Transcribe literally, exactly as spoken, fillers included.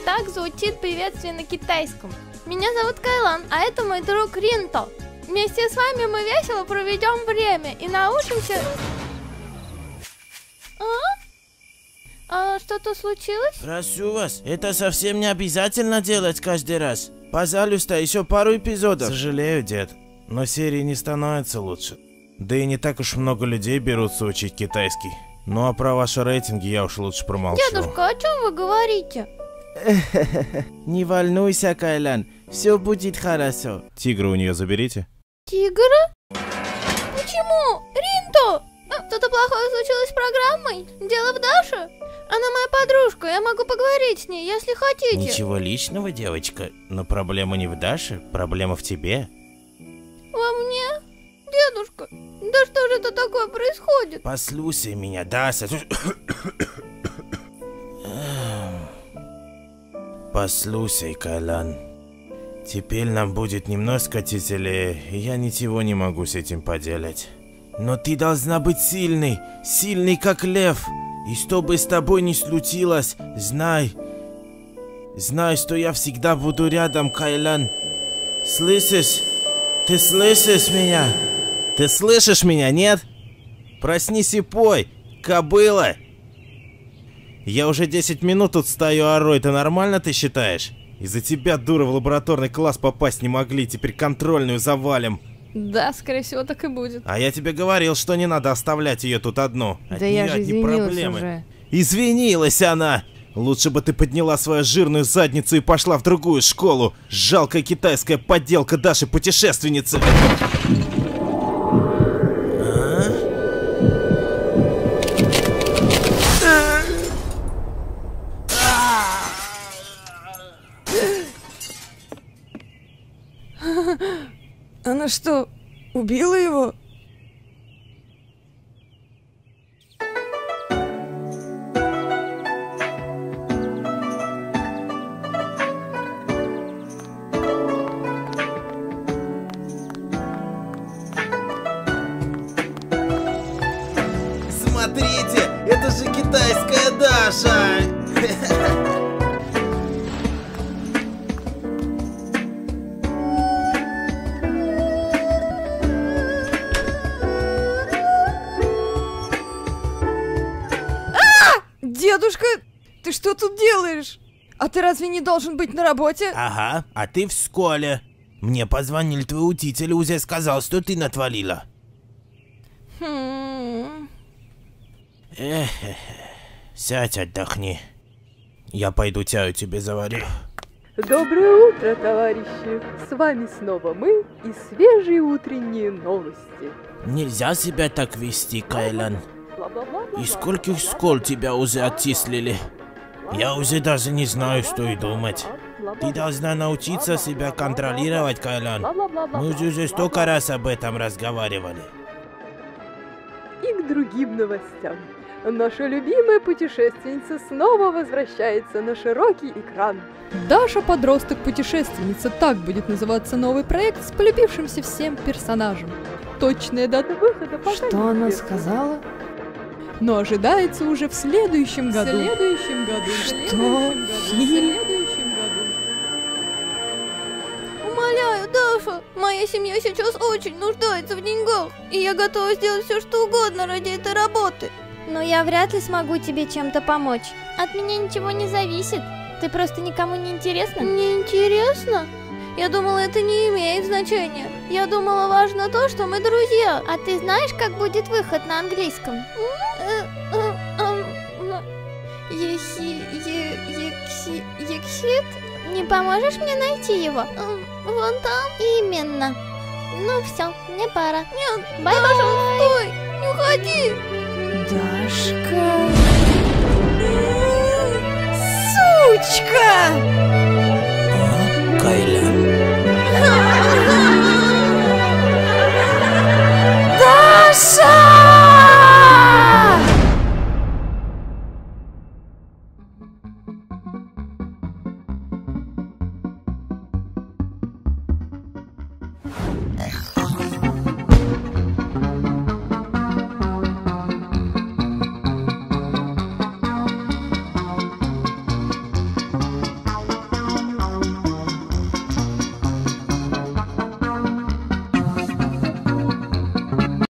так звучит приветствие на китайском. Меня зовут Кайлан, а это мой друг Ринто. Вместе с вами мы весело проведем время и научимся... А? А что-то случилось? Прошу вас, это совсем не обязательно делать каждый раз. Пожалуйста, еще пару эпизодов. Сожалею, дед, но серии не становятся лучше. Да и не так уж много людей берутся учить китайский. Ну а про ваши рейтинги я уж лучше промолчу. Дедушка, о чем вы говорите? Не волнуйся, Кайлан, все будет хорошо. Тигра у нее заберите. Тигра? Почему? Ринто! Что-то плохое случилось с программой? Дело в Даше? Она моя подружка, я могу поговорить с ней, если хотите. Ничего личного, девочка, но проблема не в Даше, проблема в тебе. Во мне? Дедушка, да что же это такое происходит? Послушай меня, Даша. Послушай, Кайлан. Теперь нам будет немножко тяжелее, и я ничего не могу с этим поделать. Но ты должна быть сильной, сильной как лев. И что бы с тобой ни случилось, знай, знай, что я всегда буду рядом, Кайлан. Слышишь? Ты слышишь меня? Ты слышишь меня, нет? Проснись и пой, кобыла. Я уже десять минут тут стою, ору, это нормально, ты считаешь? Из-за тебя, дура, в лабораторный класс попасть не могли, теперь контрольную завалим. Да, скорее всего, так и будет. А я тебе говорил, что не надо оставлять ее тут одну. От да я же одни извинилась проблемы. уже. Извинилась она! Лучше бы ты подняла свою жирную задницу и пошла в другую школу. Жалкая китайская подделка Даши-путешественницы. Она что, убила его? Смотрите, это же китайская Даша! Дедушка, ты что тут делаешь? А ты разве не должен быть на работе? Ага, а ты в школе. Мне позвонил твой учитель и уже сказал, что ты натворила. Хм. Эх, сядь, отдохни. Я пойду чаю тебе заварю. Доброе утро, товарищи! С вами снова мы и свежие утренние новости. Нельзя себя так вести, Кайлан. Из скольких школ тебя уже отчислили? Я уже даже не знаю, что и думать. Ты должна научиться себя контролировать, Кайлан. Мы уже столько раз об этом разговаривали. И к другим новостям. Наша любимая путешественница снова возвращается на широкий экран. Даша подросток-путешественница, так будет называться новый проект с полюбившимся всем персонажем. Точная дата выхода пока Что не она известна. сказала? Но ожидается уже в следующем году. В следующем году. Что? Фильм? Умоляю, Даша, моя семья сейчас очень нуждается в деньгах, и я готова сделать все, что угодно ради этой работы. Но я вряд ли смогу тебе чем-то помочь. От меня ничего не зависит. Ты просто никому не интересна? Не интересно? Я думала, это не имеет значения. Я думала, важно то, что мы друзья. А ты знаешь, как будет выход на английском? Ехи... Екси... Ексит? Не поможешь мне найти его? Вон там? Именно. Ну все, мне пора. Нет, бай-бай. Стой, не уходи. Дашка... Сучка! Кайлан. Даша!